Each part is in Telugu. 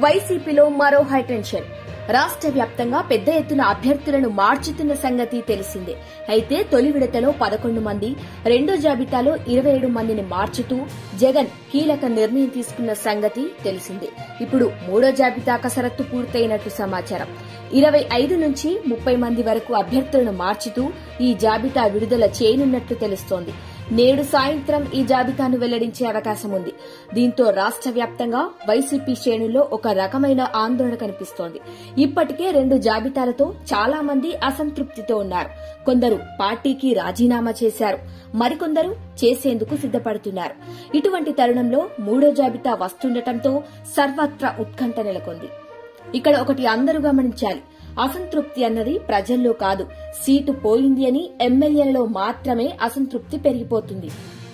వైసీపీలో మరో హైటెన్షన్. రాష్ట్ర వ్యాప్తంగా పెద్ద ఎత్తున అభ్యర్థులను మార్చుతున్న సంగతి తెలిసిందే. అయితే తొలి విడతలో 11 మంది, రెండో జాబితాలో 27 మందిని మార్చుతూ జగన్ కీలక నిర్ణయం తీసుకున్న సంగతి తెలిసిందే. ఇప్పుడు మూడో జాబితా కసరత్తు పూర్తయినట్లు సమాచారం. 25 నుంచి 30 మంది వరకు అభ్యర్థులను మార్చుతూ ఈ జాబితా విడుదల చేయనున్నట్లు తెలుస్తోంది. నేడు సాయంత్రం ఈ జాబితాను వెల్లడించే అవకాశం ఉంది. దీంతో రాష్ట్ర వ్యాప్తంగా వైసీపీ శ్రేణుల్లో ఒక రకమైన ఆందోళన కనిపిస్తోంది. ఇప్పటికే 2 జాబితాలతో చాలా మంది అసంతృప్తితో ఉన్నారు. కొందరు పార్టీకి రాజీనామా చేశారు, మరికొందరు చేసేందుకు సిద్దపడుతున్నారు. ఇటువంటి తరుణంలో మూడో జాబితా వస్తుండటంతో సర్వత్రా ఉత్కంఠ నెలకొంది. ఇక్కడ ఒకటి అందరూ గమనించాలి. అసంతృప్తి అన్నది ప్రజల్లో కాదు, సీటు పోయింది అని ఎమ్మెల్యేలలో మాత్రమే అసంతృప్తి పెరిగిపోతుంది.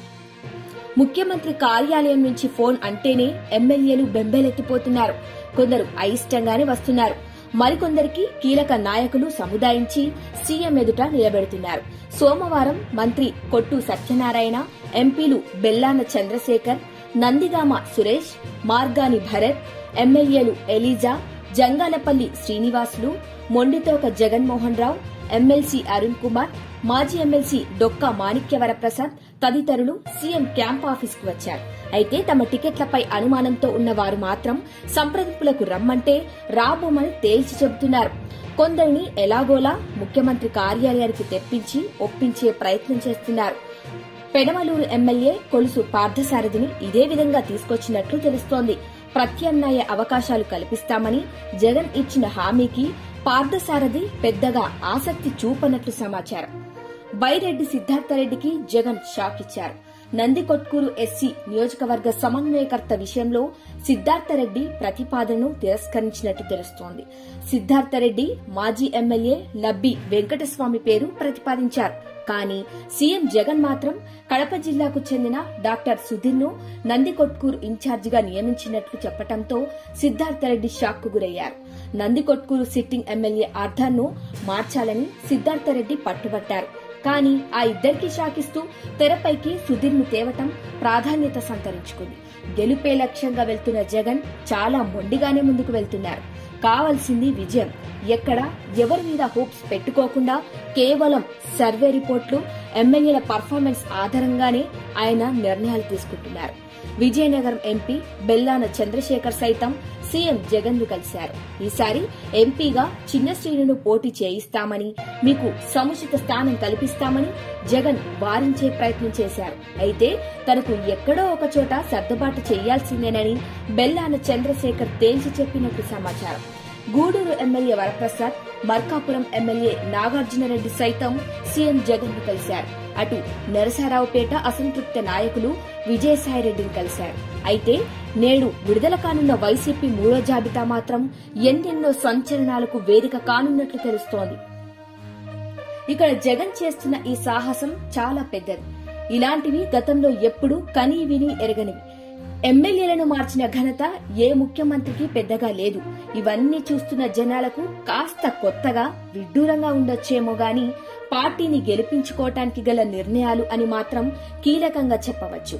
ముఖ్యమంత్రి కార్యాలయం నుంచి ఫోన్ అంటేనే ఎమ్మెల్యేలు బెంబేలెత్తిపోతున్నారు. కొందరు అయిష్టంగానే వస్తున్నారు, మరికొందరికి కీలక నాయకులు సముదాయించి సీఎం ఎదుట నిలబెడుతున్నారు. సోమవారం మంత్రి కొట్టు సత్యనారాయణ, ఎంపీలు బెల్లాన చంద్రశేఖర్, నందిగామ సురేష్, మార్గాని భరత్, ఎమ్మెల్యేలు ఎలీజా, జంగాలపల్లి శ్రీనివాసులు, మొండితోక జగన్మోహన్ రావు, ఎమ్మెల్సీ అరుణ్ కుమార్, మాజీ ఎమ్మెల్సీ డొక్కా మాణిక్యవరప్రసాద్ తదితరులు సీఎం క్యాంప్ ఆఫీస్కు వచ్చారు. అయితే తమ టికెట్లపై అనుమానంతో ఉన్నవారు మాత్రం సంప్రదింపులకు రమ్మంటే రాబోమని తేల్చి చెబుతున్నారు. కొందరిని ఎలాగోలా ముఖ్యమంత్రి కార్యాలయానికి తెప్పించి ఒప్పించే ప్రయత్నం చేస్తున్నారు. పెనమలూరు ఎమ్మెల్యే కొలుసు పార్థసారథిని ఇదే విధంగా తీసుకొచ్చినట్లు తెలుస్తోంది. ప్రత్యామ్నాయ అవకాశాలు కల్పిస్తామని జగన్ ఇచ్చిన హామీకి పార్థసారథి పెద్దగా ఆసక్తి చూపనట్లు సమాచారం. బైరెడ్డి సిద్ధార్థరెడ్డికి జగన్ షాక్ ఇచ్చారు. నందికొట్కూరు ఎస్సీ నియోజకవర్గ సమన్వయకర్త విషయంలో సిద్ధార్థరెడ్డి ప్రతిపాదనను తిరస్కరించినట్టు తెలుస్తోంది. సిద్ధార్థరెడ్డి మాజీ ఎమ్మెల్యే లబ్బి వెంకటస్వామి పేరు ప్రతిపాదించారు. కానీ సీఎం జగన్ మాత్రం కడప జిల్లాకు చెందిన డాక్టర్ సుధీర్ ను నందికొట్కూరు ఇన్ఛార్జిగా నియమించినట్లు చెప్పడంతో సిద్ధార్థరెడ్డి షాక్ కు గురయ్యారు. నందికొట్కూరు సిట్టింగ్ ఎమ్మెల్యే ఆర్థర్ ను మార్చాలని సిద్ధార్థరెడ్డి పట్టుబట్టారు. కానీ ఆ ఇద్దరికి షాకిస్తూ తెరపైకి సుధీర్ ను తేవటం ప్రాధాన్యత సంతరించుకుంది. గెలుపే లక్ష్యంగా వెళ్తున్న జగన్ చాలా మొండిగానే ముందుకు వెళ్తున్నారు. కావాల్సింది విజయం. ఎక్కడ ఎవరి మీద హోప్స్ పెట్టుకోకుండా కేవలం సర్వే రిపోర్ట్లు, ఎమ్మెల్యేల పర్ఫార్మెన్స్ ఆధారంగానే ఆయన నిర్ణయాలు తీసుకుంటున్నారు. విజయనగరం ఎంపీ బెల్లాన చంద్రశేఖర్ సైతం సీఎం జగన్ ను కలిశారు. ఈసారి ఎంపీగా చిన్న శ్రీనును పోటీ చేయిస్తామని, మీకు సముచిత స్థానం కల్పిస్తామని జగన్ వారించే ప్రయత్నం చేశారు. అయితే తనకు ఎక్కడో ఒక చోట సర్దుబాటు చేయాల్సిందేనని బెల్లాన చంద్రశేఖర్ తేల్చి చెప్పినట్లు సమాచారం. గూడూరు ఎమ్మెల్యే వరప్రసాద్, మర్కాపురం ఎమ్మెల్యే నాగార్జునరెడ్డి సైతం సీఎం జగన్ ను కలిశారు. అటు నరసరావుపేట అసంతృప్త నాయకులు విజయసాయిరెడ్డిని కలిశారు. అయితే నేడు విడుదల కానున్న వైసీపీ మూడో జాబితా మాత్రం ఎన్నెన్నో సంచలనాలకు వేదిక కానున్నట్లు తెలుస్తోంది. ఇక్కడ జగన్ చేస్తున్న ఈ సాహసం చాలా పెద్దది. ఇలాంటివి గతంలో ఎప్పుడూ కనీ విని ఎరగనివి. ఎమ్మెల్యేలను మార్చిన ఘనత ఏ ముఖ్యమంత్రికి పెద్దగా లేదు. ఇవన్నీ చూస్తున్న జనాలకు కాస్త కొత్తగా విడ్డూరంగా ఉండొచ్చేమో గాని పార్టీని గెలిపించుకోవటానికి గల నిర్ణయాలు అని మాత్రం కీలకంగా చెప్పవచ్చు.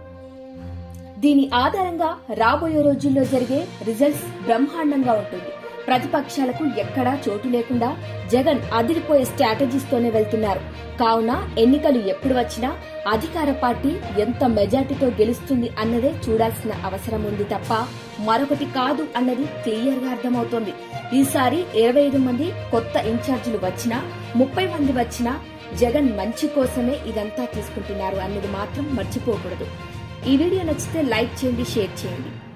దీని ఆధారంగా రాబోయే రోజుల్లో జరిగే రిజల్ట్స్ బ్రహ్మాండంగా ఉంటుంది. ప్రతిపక్షాలకు ఎక్కడా చోటు లేకుండా జగన్ అదిరిపోయే స్ట్రాటజీస్ తోనే వెళ్తున్నారు. కావున ఎన్నికలు ఎప్పుడు వచ్చినా అధికార పార్టీ ఎంత మెజార్టీతో గెలుస్తుంది అన్నదే చూడాల్సిన అవసరం ఉంది తప్ప మరొకటి కాదు అన్నది క్లియర్ గా అర్థమవుతోంది. ఈసారి 25 మంది కొత్త ఇన్ఛార్జీలు వచ్చినా, 30 మంది వచ్చినా జగన్ మంచి కోసమే ఇదంతా తీసుకుంటున్నారు అన్నది మాత్రం మర్చిపోకూడదు. ఈ వీడియో నచ్చితే లైక్ చేయండి, షేర్ చేయండి.